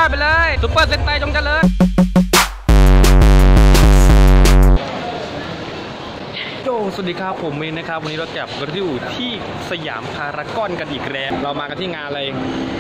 ไปเลยซุปเปอร์เซนไตจงเจริญสวัสดีครับผมเมนนะครับวันนี้เรากลับกันอยู่ที่สยามพารากอนกันอีกแล้วเรามากันที่งานอะไร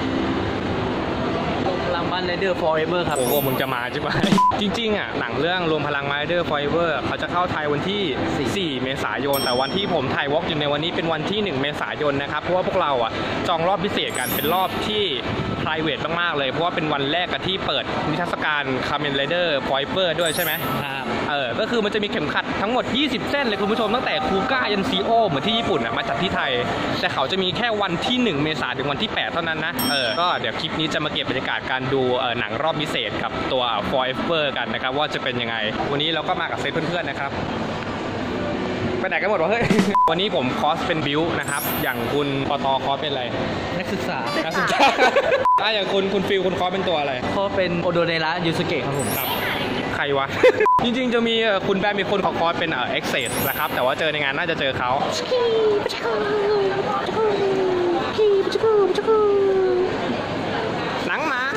พลังมันไรเดอร์ฟอร์เอเวอร์ครับโอ้โหมึงจะมาใช่ไหม จริงๆอ่ะหนังเรื่องรวมพลังไรเดอร์ฟอร์เอเวอร์เขาจะเข้าไทยวันที่4 เมษายนแต่วันที่ผมถ่ายวอล์กอยู่ในวันนี้เป็นวันที่1 เมษายนนะครับเพราะว่าพวกเราอ่ะจองรอบพิเศษกันเป็นรอบที่ private มากๆเลยเพราะว่าเป็นวันแรกกับที่เปิดนิทรรศการคาร์เมนไรเดอร์ฟอร์เอเวอร์ด้วยใช่ไหมครับก็คือมันจะมีเข็มขัดทั้งหมด20 เส้นเลยคุณผู้ชมตั้งแต่คูก้ายันซีโอเหมือนที่ญี่ปุ่นอ่ะมาจัดที่ไทยแต่เขาจะมีแค่วันที่1 เมษายนถึงวันที่8เท่านั้นนะก็เดี๋ยวคลิปนี้จะมาเก็บบรรยากาศการดูหนังรอบพิเศษกับตัว Forever กันนะครับว่าจะเป็นยังไงวันนี้เราก็มากับเซตเพื่อนๆนะครับไปไหนกันหมดวะเฮ้ย วันนี้ผมคอสเป็นบิวนะครับอย่างคุณปตคอสเป็นอะไรนักศึกษาอย่างคุณฟิลคุณคอสเป็นตัวอะไรเขาเป็นโอโดเนระยูสุเกะครับผมครับใครวะ จริงๆจะมีคุณแบมมีคนขอคอสเป็นเอ็กเซสนะครับแต่ว่าเจอในงานน่าจะเจอเขาหนังมา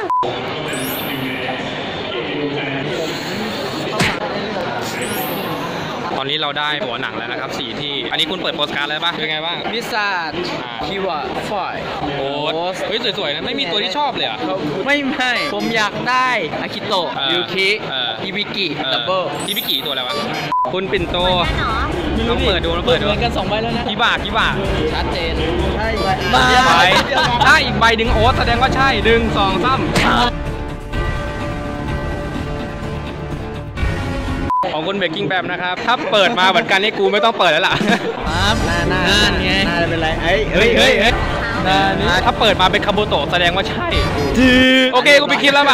ตอนนี้เราได้หัวหนังแล้วนะครับ4ที่อันนี้คุณเปิดโปสการ์ดแล้วป่ะเป็นไงบ้างวิซาร์ดคิวะฟอยโอ้เฮ้ยสวยๆนะไม่มีตัวที่ชอบเลยอ่ะไม่ผมอยากได้อากิโตะยูคิอิบิกิดับเบิลอิบิกิตัวอะไรวะคุณปิ่นโตต้องเปิดดูเหมือนกัน2 ใบแล้วนะกี่บาทชัดเจนใช่ใบถ้าอีกใบดึงโอ๊ตแสดงว่าใช่ดึง2 3ของคุณเบกกิ้งแบมนะครับถ้าเปิดมาเหมือนกันนี่กูไม่ต้องเปิดแล้วล่ะครับน่าไงน่าเป็นไรเฮ้ยถ้าเปิดมาเป็นคาโบโตะแสดงว่าใช่โอเคกูไปคิดแล้วไป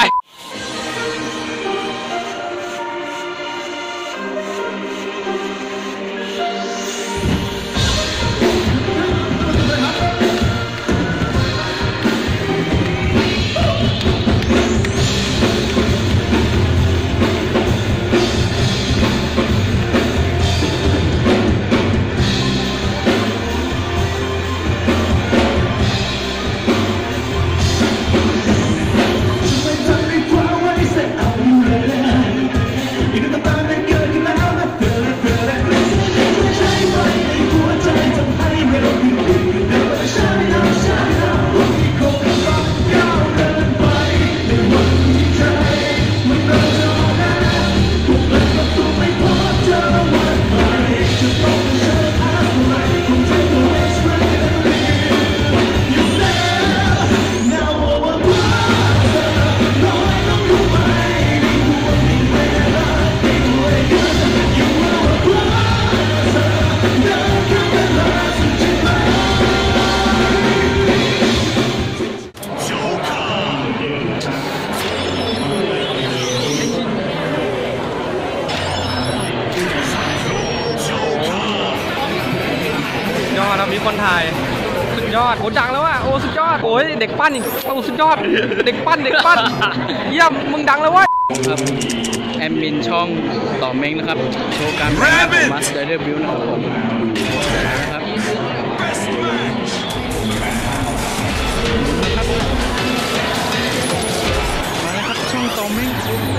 มีคนถ่ายสุดยอดโอ้ดังแล้วอ่ะโอ้สุดยอดโอ้ยเด็กปั้นอีกโอ้สุดยอดเด็กปั้นเยี่ยมมึงดังแล้ววะครับแอดมินช่องต่อเม้งนะครับโชว์การแข่งขันมาสเตอร์บิวนะครับผมนะครับมาแล้วครับช่องต่อเม้ง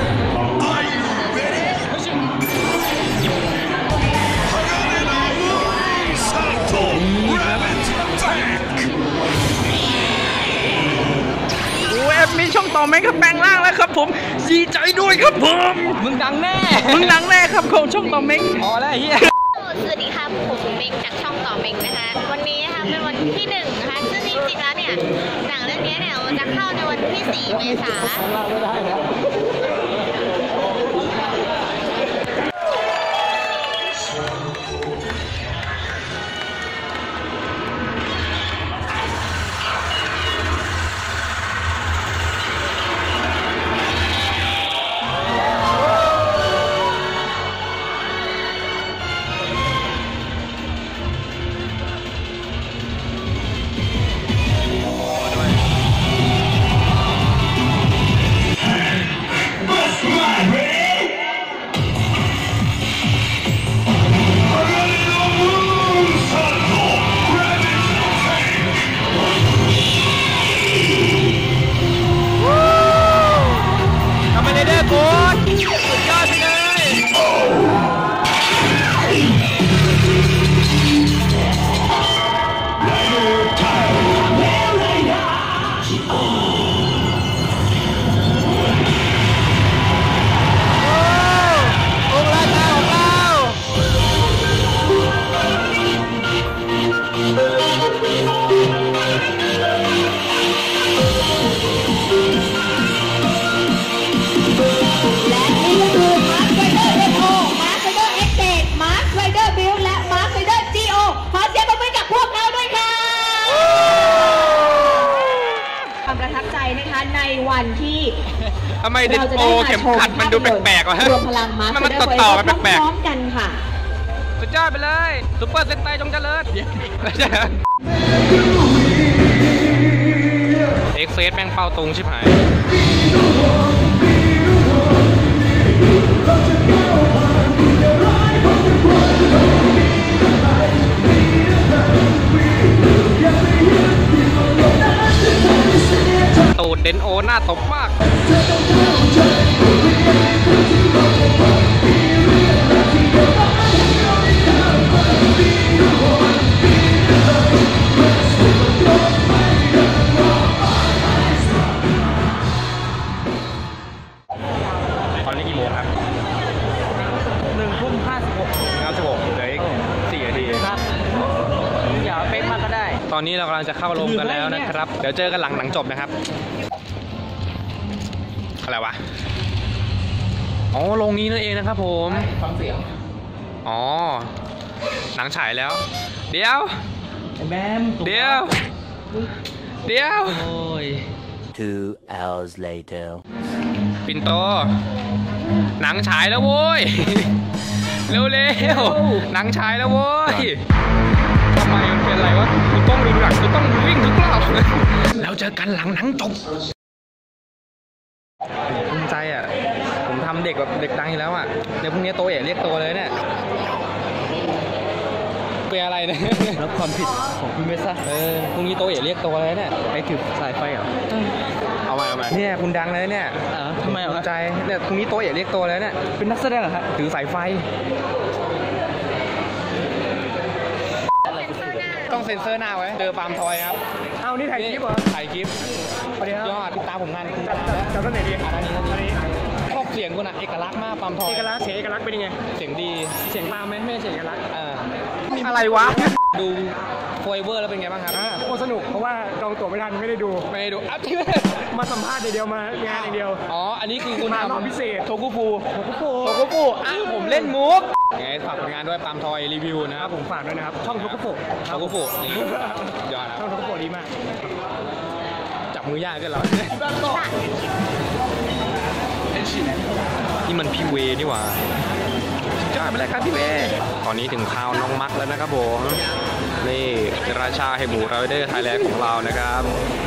มีช่องต่อเม้งครับแปลงร่างแล้วครับผมดีใจด้วยครับผมมึงดังแน่ครับของช่องต่อเม้งพอแล้วเฮียสวัสดีครับผมเม้งจากช่องต่อเม้งนะคะวันนี้นะคะเป็นวันที่1นะคะซึ่งจริงๆแล้วเนี่ยหนังเรื่องนี้เนี่ยมันจะเข้าในวันที่4 เมษายนสุดยอดไปเลยในวันที่ทำไมดิโอเข็มขัดมันดูแปลกๆวะฮะรวมพลังมามันต่อๆกันแปลกพร้อมกันค่ะๆสุดยอดไปเลยซุปเปอร์เซนไตจงเจริญเอ็กเซสแม่งเป้าตรงชิบหายตูดเดนโอหน้าตบมากตอนนี้กี่โมงครับ 1:56 เหลืออีก4 นาทีครับ อย่าเป๊กมากก็ได้ตอนนี้เรากำลังจะเข้าโรงกันแล้วนะครับ เดี๋ยวเจอกันหลังจบนะครับอะไรวะอ๋อโรงนี้นั่นเองนะครับผมฟังเสียงอ๋อหนังฉายแล้ว เดี๋ยวแมมเดี๋ยวโอ้ย 2 hours later ปิ่นโตหนังฉายแล้วโว้ยเร็วๆหนังฉายแล้วโว้ยทำไมมันเป็นอะไรวะกูต้องดูหนังกูต้องวิ่งทุกรอบแล้วเจอกันหลังหนังจบภูมิใจอ่ะผมทำเด็กแบบเด็กดังอยู่แล้วอ่ะเดี๋ยวพรุ่งนี้โตเอ๋เรียกโตเลยเนี่ยเป็นอะไรเนี่ยรับความผิดของคุณเมซ่าพรุ่งนี้โตเอ๋เรียกโตเลยเนี่ยไอ้ถือสายไฟเหรอเอาใหม่เนี่ยคุณดังเลยเนี่ยทำไมภูมิใจเนี่ยพรุ่งนี้โตเอ๋เรียกโตเลยเนี่ยเป็นนักแสดงเหรอครับถือสายไฟต้องเซ็นเซอร์หน้าไว้เจอปาล์มทอยครับเอานี่ถ่ายคลิปเหรอถ่ายคลิปยอดติดตามผมงานคุณจะต้นไหนดีอันนี้ชอบเสียงคุณอะเอกลักษณ์มากปาล์มทอยเอกลักษณ์เป็นยังไงเสียงดีเสียงปาล์มไหมไม่เสียงเอกลักษณ์อะไรวะดูโฟยเวอร์แล้วเป็นไงบ้างครับโคตรสนุกเพราะว่าจองตั๋วไม่ทันไม่ได้ดูมาสัมภาษณ์เดียวมางานอย่างเดียวอ๋ออันนี้คือคุณทำพิเศษโทกุฟูผมเล่นมุกไงฝากผลงานด้วยปาล์มทอยรีวิวนะครับผมฝากด้วยนะครับช่องโทกุฟูนี่ยอดช่องโทกุฟูดีมากจับมือยากกันเหรอนี่มันพี่เวนี่หว่าจ้าไปเลยครับพี่เวตอนนี้ถึงข่าวน้องมักแล้วนะครับผมนี่ราชาแห่งหมูไรเดอร์ไทยแลนด์ของเรานะครับ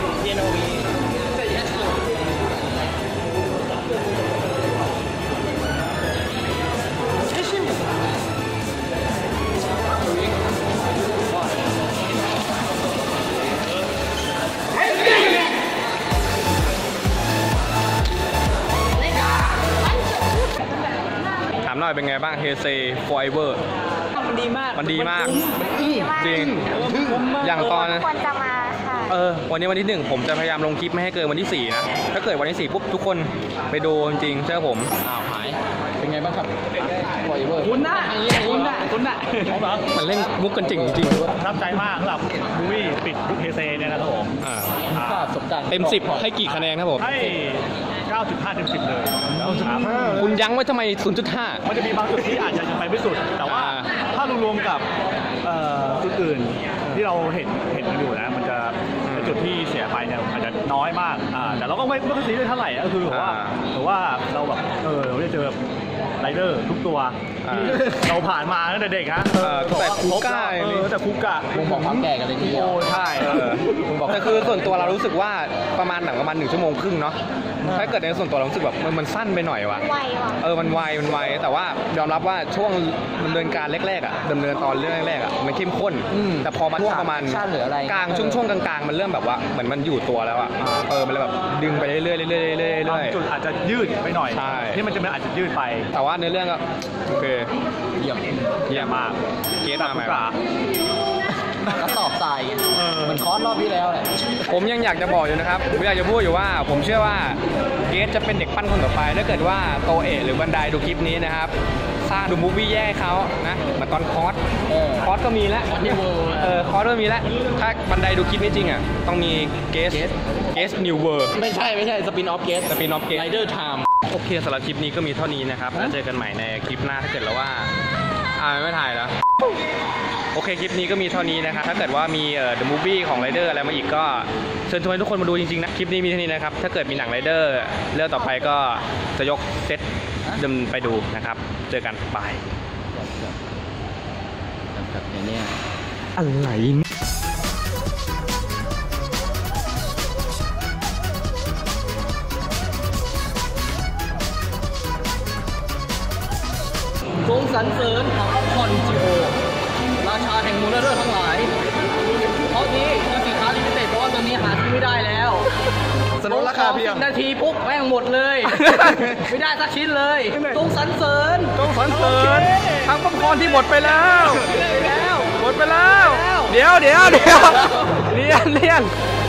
ถามหน่อยเป็นไงบ้างเฮเซฟอยเวอร์มันดีมากจริงอย่างตอนควรจะมาค่ะวันนี้วันที่1ผมจะพยายามลงคลิปไม่ให้เกินวันที่4นะถ้าเกิดวันที่4ปุ๊บทุกคนไปดูจริงเชื่อผมหายเป็นไงบ้างครับฟอยเวอร์คุณน่ะมันเล่นมุกกันจริงประทับใจมากสำหรับมูวี่ปิดยุคเฮเซเนี่ยนะครับผมเต็ม10ให้กี่คะแนนครับผมให้ 9.5 เต็ม 10 เลยคุณยั้งไว้ทำไม 0.5 มันจะมีบางจุดที่อาจจะยังไปไม่สุดแต่ว่าถ้ารวมๆกับจุดอื่นที่เราเห็นกันอยู่นะมันจะจุดที่เสียไปเนี่ยอาจจะน้อยมากแต่เราก็ไม่ค่อยซีเรียสเท่าไหร่ก็คือว่าเราแบบเราได้เจอไรเดอร์ทุกตัวที่เราผ่านมาตั้งแต่เด็กฮะแต่คูก้าแต่คุกะผมบอกความแก่กันเลยทีเดียวโอ้ใช่แต่คือส่วนตัวเรารู้สึกว่าประมาณหนังประมาณ1 ชั่วโมงครึ่งเนาะถ้าเกิดในส่วนตัวเรารู้สึกแบบมันสั้นไปหน่อยว่ะไวว่ะมันไวแต่ว่ายอมรับว่าช่วงดำเนินการแรกๆอ่ะดำเนินตอนเรื่องแรกๆอ่ะมันเข้มข้นแต่พอมาช่วงประมาณชาติหรืออะไรกลางช่วงกลางๆมันเริ่มแบบว่าเหมือนมันอยู่ตัวแล้วอ่ะมันเลยแบบดึงไปเรื่อยๆเรื่อยๆจุดอาจจะยืดไปหน่อยใช่ที่มันจะอาจจะยืดไปแต่ว่าในเรื่องก็โอเคเยี่ยมเยี่ยมมากเกสมาใหม่คุกะกระสอบทรายเหมือนคอร์สรอบที่แล้วแหละผมยังอยากจะบอกอยู่นะครับผมอยากจะพูดอยู่ว่าผมเชื่อว่าเกสจะเป็นเด็กปั้นคนต่อไปถ้าเกิดว่าโตเอะหรือบันไดดูคลิปนี้นะครับสร้างดูมูฟวี่แย่เขานะเหมือนตอนคอร์สก็มีแล้ว New World คอร์สก็มีแล้วถ้าบันไดดูคลิปนี้จริงอ่ะต้องมีเกสนิวเวิร์ไม่ใช่สปินออฟเกสสปินออฟเกสไรเดอร์ไทม์โอเคสำหรับคลิปนี้ก็มีเท่านี้นะครับแล้วเจอกันใหม่ในคลิปหน้าถ้าเกิดแล้วว่าไม่ถ่ายแล้วโอเคคลิปนี้ก็มีเท่านี้นะครับถ้าเกิดว่ามีThe Movie ของ Rider อะไรมาอีกก็เชิญชวนทุกคนมาดูจริงๆนะคลิปนี้มีเท่านี้นะครับถ้าเกิดมีหนัง Rider เรื่องต่อไปก็จะยกเซตดำไปดูนะครับเจอกันบายแบบนี้อะไรทรงสรรเสริญของคอนจิโอราชาแห่งมูลเรอร์ทั้งหลายเพราะนี้คือสินค้าลิมิเต็ดเพราะว่าตัวนี้หาซื้อไม่ได้แล้วสนุนราคาเพียง 10 นาทีปุ๊บแม่งหมดเลย ไม่ได้สักชิ้นเลยทรงสรรเสริญต้องสรรเสริญทั้งป๊อปคอร์นที่หมดไปแล้วแล้วหมดไปแล้ว เดี๋ยวเรียน